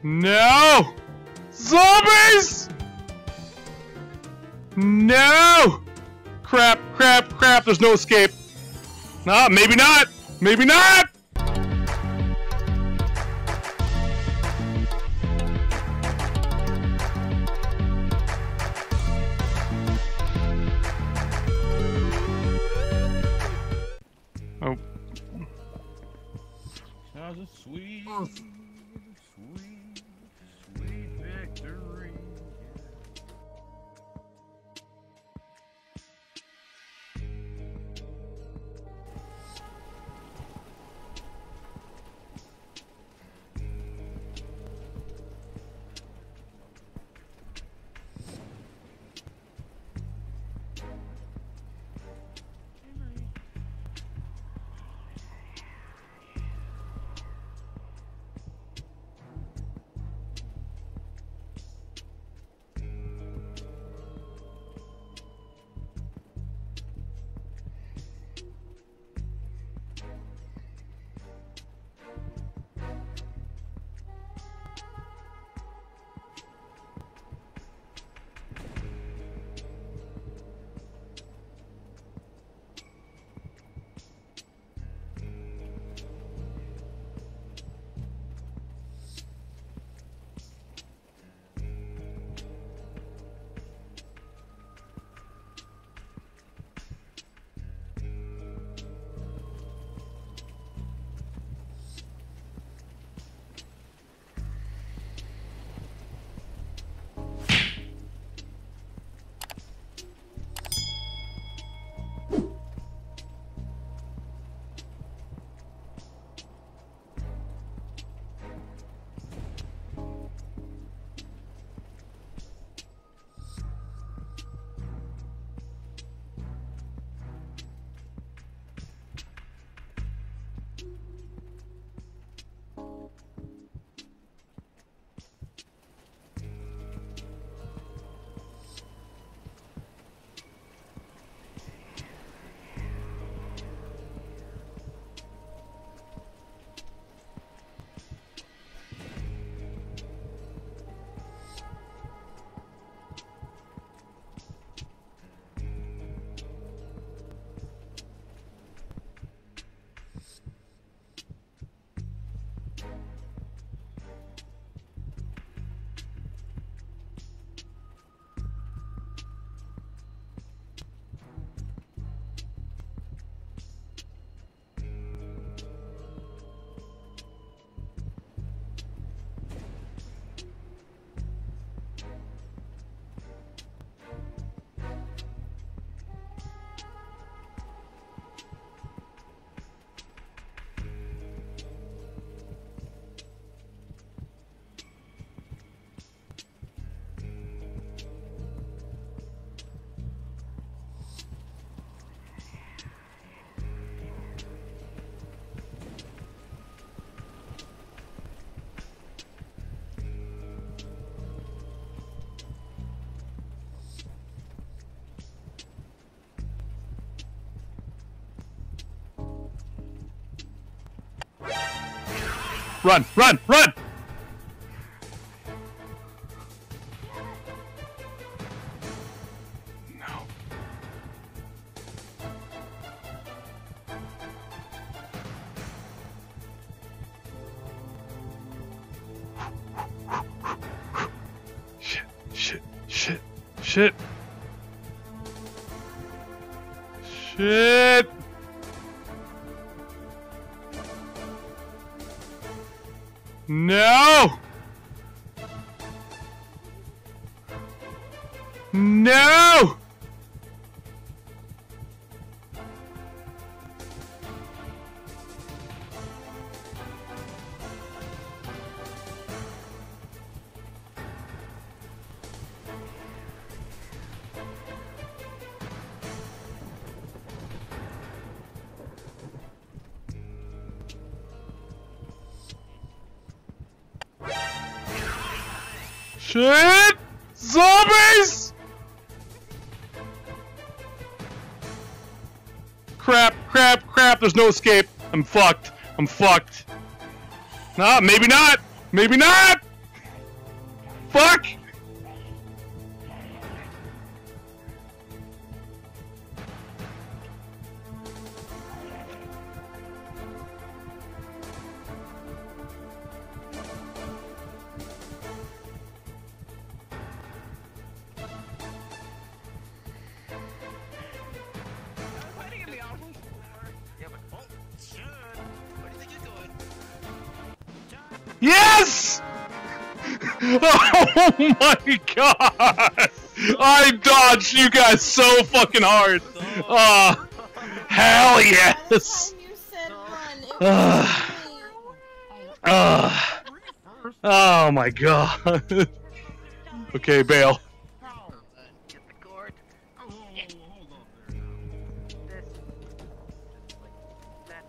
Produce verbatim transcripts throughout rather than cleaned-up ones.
No! Zombies! No! Crap, crap, crap, there's no escape. Nah, maybe not! Maybe not! Oh. That was a sweet, sweet, sweet victory. Run, run, run! No. Shit, shit, shit, shit. Shit! No! No! Shit! Zombies! Crap, crap, crap, there's no escape. I'm fucked. I'm fucked. Nah, maybe not. Maybe not! fuck? Yes! Oh my god! I dodged you guys so fucking hard! Oh, hell yes! You said run. It Uh, uh, oh my god. Okay, bail. Get the cord. Oh, hold on there now. This. Like that.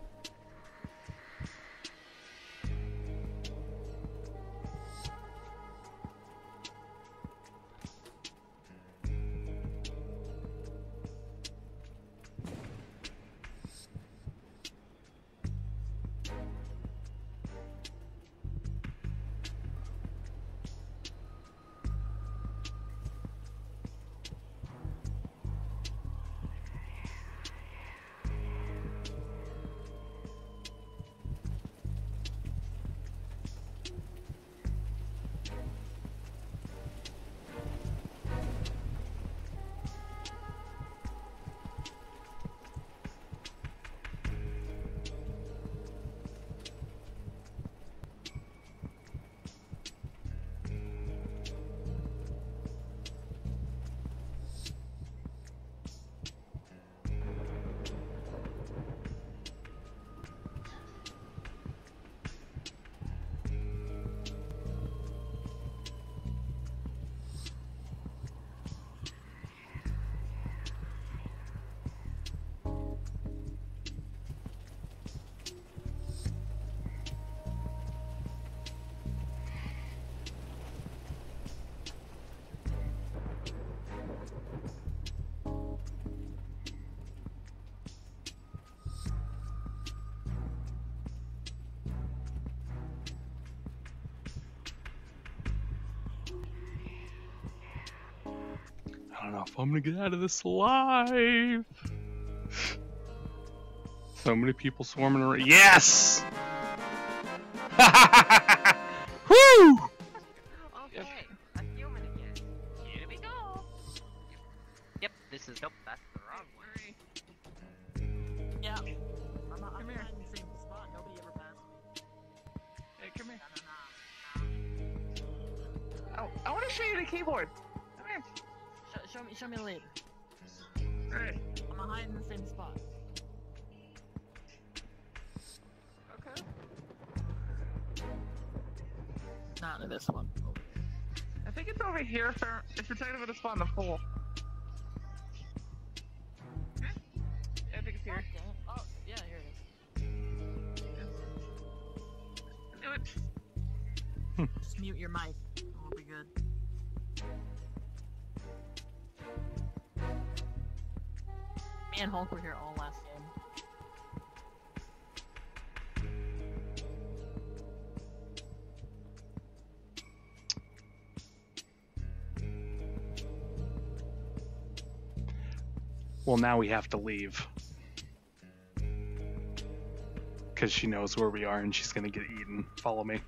I don't know if I'm gonna get out of this alive. So many people swarming around. Yes! Woo! Okay, a human again. Here we go. Yep, this is nope. That's the wrong way. Yeah. I'm, I'm come here. In the same spot. Nobody ever passed me. Hey, come here. Oh, I want to show you the keyboard. Come here. Show, show me, show me later. Hey. I'm gonna hide in the same spot. Okay. Not in this one. I think it's over here, sir. If you're talking about the spot in the pool. Yeah, I think it's here. Oh, yeah, here it is. Do it. Just mute your mic. We'll be good. Me and Hulk were here all last game. Well, now we have to leave. Because she knows where we are and she's gonna get eaten. Follow me.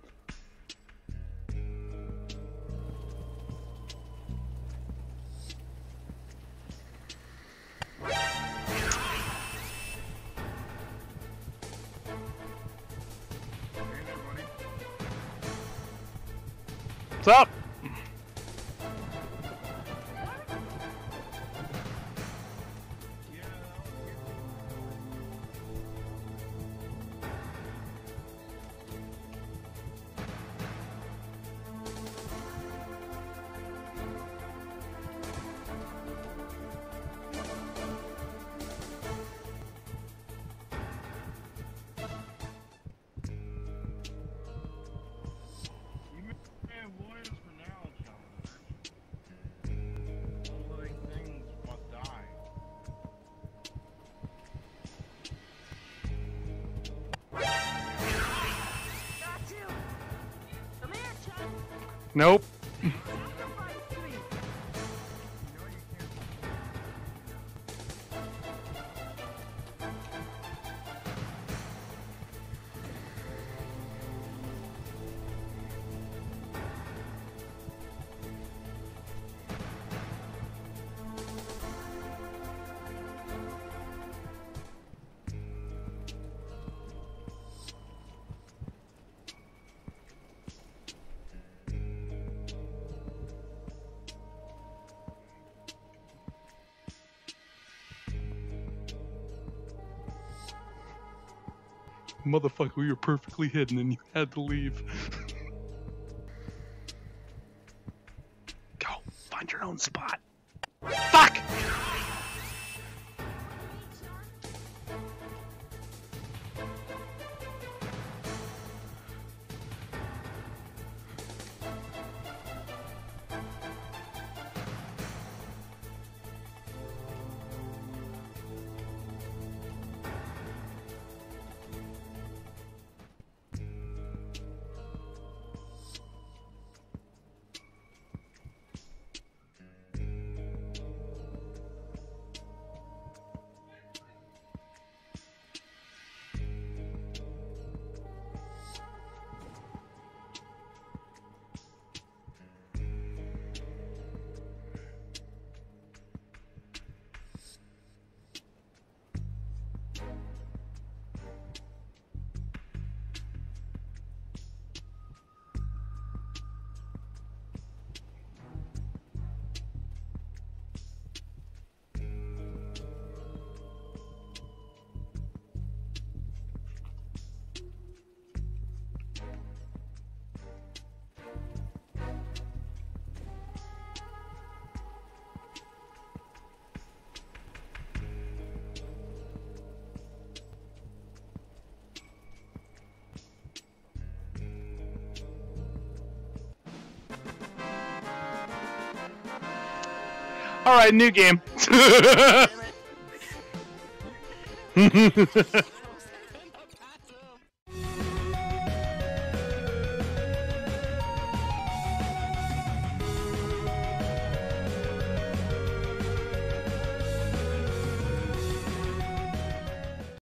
What's up? You may have lawyers for Nope. Motherfucker, we were perfectly hidden and you had to leave. Go, find your own spot. Fuck! Alright, new game.